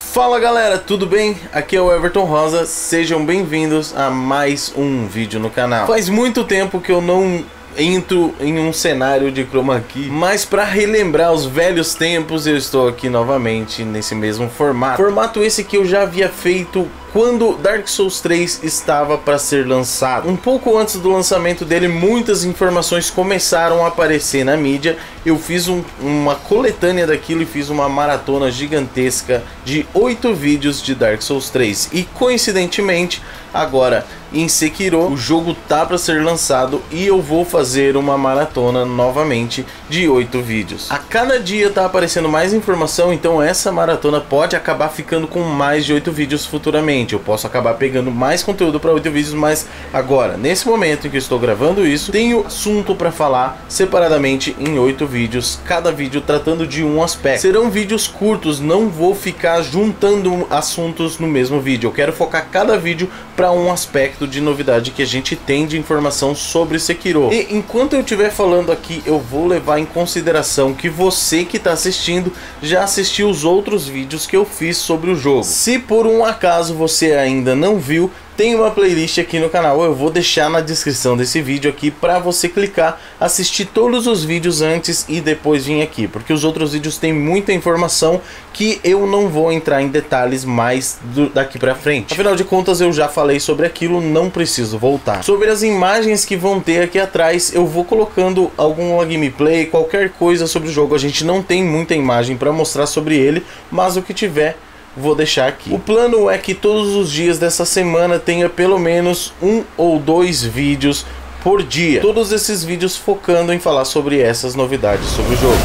Fala galera, tudo bem? Aqui é o Everton Rosa, sejam bem-vindos a mais um vídeo no canal. Faz muito tempo que eu não entro em um cenário de chroma key, mas para relembrar os velhos tempos eu estou aqui novamente nesse mesmo formato esse que eu já havia feito quando Dark Souls 3 estava para ser lançado. Um pouco antes do lançamento dele, muitas informações começaram a aparecer na mídia. Eu fiz uma coletânea daquilo e fiz uma maratona gigantesca de 8 vídeos de Dark Souls 3. E coincidentemente, agora em Sekiro, o jogo tá para ser lançado e eu vou fazer uma maratona novamente de 8 vídeos. A cada dia tá aparecendo mais informação, então essa maratona pode acabar ficando com mais de 8 vídeos futuramente. Eu posso acabar pegando mais conteúdo para 8 vídeos, mas agora, nesse momento em que eu estou gravando isso, tenho assunto para falar separadamente em 8 vídeos, cada vídeo tratando de um aspecto. Serão vídeos curtos, não vou ficar juntando assuntos no mesmo vídeo. Eu quero focar cada vídeo para um aspecto de novidade que a gente tem de informação sobre Sekiro. E enquanto eu estiver falando aqui, eu vou levar em consideração que você que está assistindo já assistiu os outros vídeos que eu fiz sobre o jogo. Se por um acaso você ainda não viu, tem uma playlist aqui no canal, eu vou deixar na descrição desse vídeo aqui para você clicar, assistir todos os vídeos antes e depois vir aqui, porque os outros vídeos tem muita informação que eu não vou entrar em detalhes mais daqui para frente. Afinal de contas, eu já falei sobre aquilo, não preciso voltar. Sobre as imagens que vão ter aqui atrás, eu vou colocando alguma gameplay, qualquer coisa sobre o jogo. A gente não tem muita imagem para mostrar sobre ele, mas o que tiver vou deixar aqui. O plano é que todos os dias dessa semana tenha pelo menos 1 ou 2 vídeos por dia. Todos esses vídeos focando em falar sobre essas novidades sobre o jogo.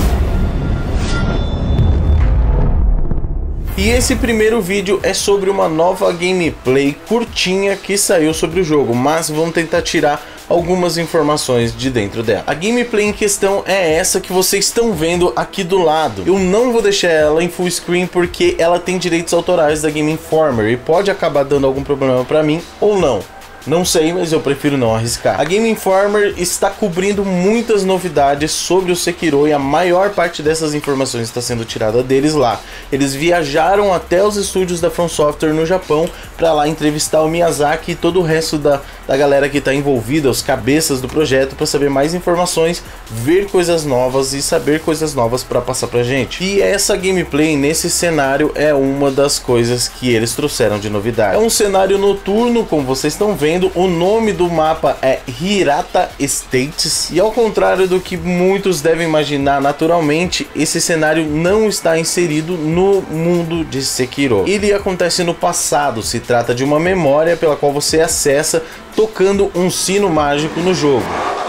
E esse primeiro vídeo é sobre uma nova gameplay curtinha que saiu sobre o jogo, mas vamos tentar tirar algumas informações de dentro dela. A gameplay em questão é essa que vocês estão vendo aqui do lado. Eu não vou deixar ela em full screen porque ela tem direitos autorais da Game Informer e pode acabar dando algum problema para mim ou não. Não sei, mas eu prefiro não arriscar. A Game Informer está cobrindo muitas novidades sobre o Sekiro e a maior parte dessas informações está sendo tirada deles lá. Eles viajaram até os estúdios da From Software no Japão para lá entrevistar o Miyazaki e todo o resto da galera que está envolvida, os cabeças do projeto, para saber mais informações, ver coisas novas e saber coisas novas para passar pra gente. E essa gameplay nesse cenário é uma das coisas que eles trouxeram de novidade. É um cenário noturno, como vocês estão vendo. O nome do mapa é Hirata Estates e ao contrário do que muitos devem imaginar, naturalmente esse cenário não está inserido no mundo de Sekiro. Ele acontece no passado, se trata de uma memória pela qual você acessa tocando um sino mágico no jogo.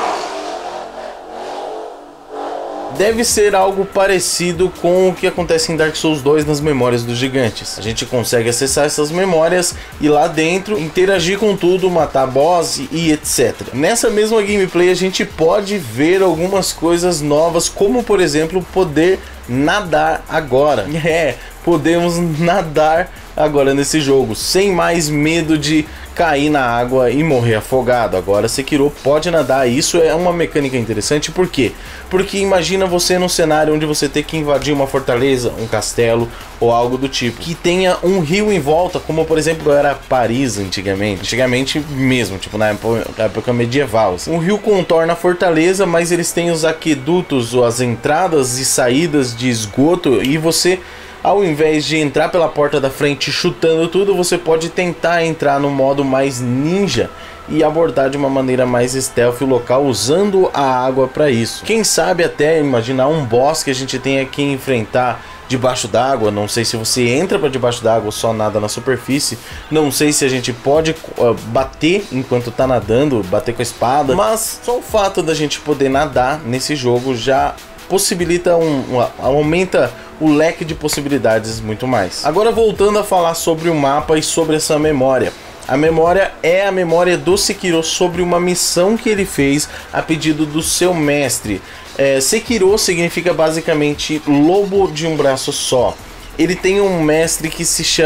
Deve ser algo parecido com o que acontece em Dark Souls 2 nas memórias dos gigantes. A gente consegue acessar essas memórias e lá dentro interagir com tudo, matar boss e etc. Nessa mesma gameplay a gente pode ver algumas coisas novas, como por exemplo poder nadar agora. Podemos nadar agora nesse jogo, sem mais medo de cair na água e morrer afogado. Agora Sekiro pode nadar, e isso é uma mecânica interessante. Por quê? Porque imagina você num cenário onde você tem que invadir uma fortaleza, um castelo ou algo do tipo, que tenha um rio em volta, como por exemplo era Paris antigamente mesmo, tipo na época medieval assim. Um rio contorna a fortaleza, mas eles têm os aquedutos, ou as entradas e saídas de esgoto, e você, ao invés de entrar pela porta da frente chutando tudo, você pode tentar entrar no modo mais ninja e abordar de uma maneira mais stealth o local usando a água para isso. Quem sabe até imaginar um boss que a gente tenha que enfrentar debaixo d'água. Não sei se você entra para debaixo d'água ou só nada na superfície. Não sei se a gente pode bater enquanto tá nadando, bater com a espada. Mas só o fato da gente poder nadar nesse jogo já possibilita aumenta o leque de possibilidades muito mais. Agora voltando a falar sobre o mapa e sobre essa memória. A memória é a memória do Sekiro sobre uma missão que ele fez a pedido do seu mestre. Sekiro significa basicamente lobo de um braço só. Ele tem um mestre que se chama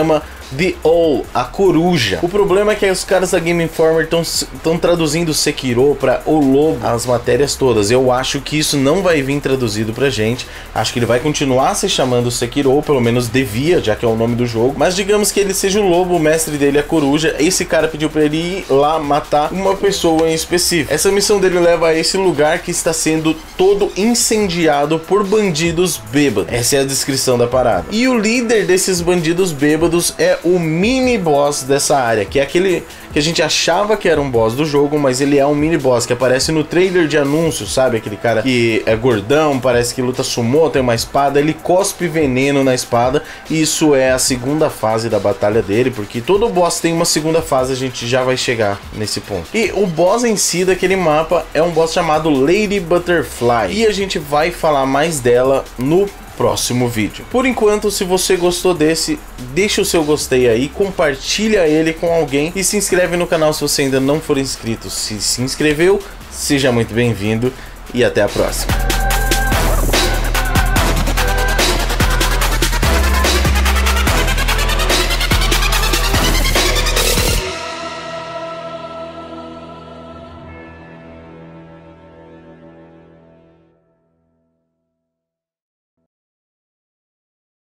The Owl, a coruja. O problema é que os caras da Game Informer estão traduzindo Sekiro para o lobo, as matérias todas. Eu acho que isso não vai vir traduzido pra gente. Acho que ele vai continuar se chamando Sekiro, ou pelo menos devia, já que é o nome do jogo. Mas digamos que ele seja o lobo, o mestre dele é a coruja. Esse cara pediu pra ele ir lá matar uma pessoa em específico. Essa missão dele leva a esse lugar que está sendo todo incendiado por bandidos bêbados. Essa é a descrição da parada. E o líder desses bandidos bêbados é o mini boss dessa área, que é aquele que a gente achava que era um boss do jogo, mas ele é um mini boss que aparece no trailer de anúncio, sabe? Aquele cara que é gordão, parece que luta sumô, tem uma espada, ele cospe veneno na espada. E isso é a segunda fase da batalha dele, porque todo boss tem uma segunda fase, a gente já vai chegar nesse ponto. E o boss em si daquele mapa é um boss chamado Lady Butterfly, e a gente vai falar mais dela no próximo vídeo. Por enquanto, se você gostou desse, deixa o seu gostei aí, compartilha ele com alguém e se inscreve no canal se você ainda não for inscrito. Se inscreveu, seja muito bem-vindo e até a próxima.